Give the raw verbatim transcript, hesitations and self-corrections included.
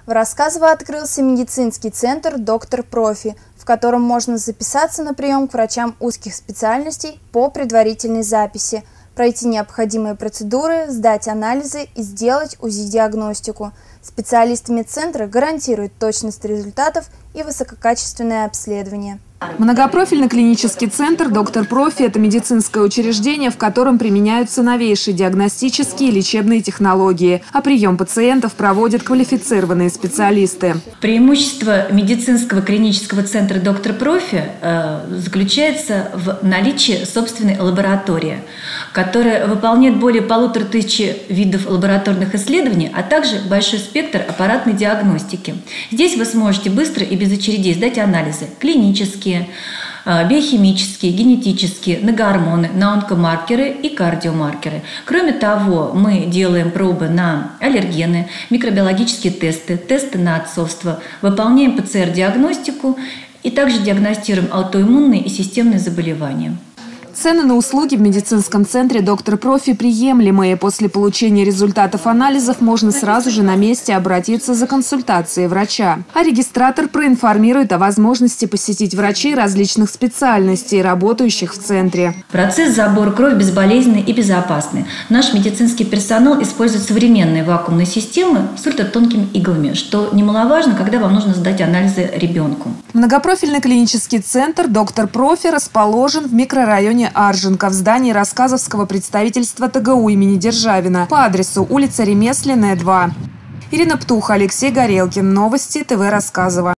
В Рассказово открылся медицинский центр «Доктор Профи», в котором можно записаться на прием к врачам узких специальностей по предварительной записи, пройти необходимые процедуры, сдать анализы и сделать УЗИ-диагностику. Специалисты медцентра гарантируют точность результатов и высококачественное обследование. Многопрофильный клинический центр «Доктор Профи» – это медицинское учреждение, в котором применяются новейшие диагностические и лечебные технологии, а прием пациентов проводят квалифицированные специалисты. Преимущество медицинского клинического центра «Доктор Профи» э, заключается в наличии собственной лаборатории, которая выполняет более полутора тысяч видов лабораторных исследований, а также большой спектр аппаратной диагностики. Здесь вы сможете быстро и без очередей сдать анализы клинические, биохимические, генетические, на гормоны, на онкомаркеры и кардиомаркеры. Кроме того, мы делаем пробы на аллергены, микробиологические тесты, тесты на отцовство, выполняем ПЦР-диагностику и также диагностируем аутоиммунные и системные заболевания. Цены на услуги в медицинском центре «Доктор Профи» приемлемые. После получения результатов анализов можно сразу же на месте обратиться за консультацией врача. А регистратор проинформирует о возможности посетить врачей различных специальностей, работающих в центре. Процесс забора крови безболезненный и безопасный. Наш медицинский персонал использует современные вакуумные системы с ультратонкими иглами, что немаловажно, когда вам нужно сдать анализы ребенку. Многопрофильный клинический центр «Доктор Профи» расположен в микрорайоне Арженко в здании Рассказовского представительства ТГУ имени Державина по адресу улица Ремесленная, два. Ирина Птуха, Алексей Горелкин. Новости ТВ Рассказово.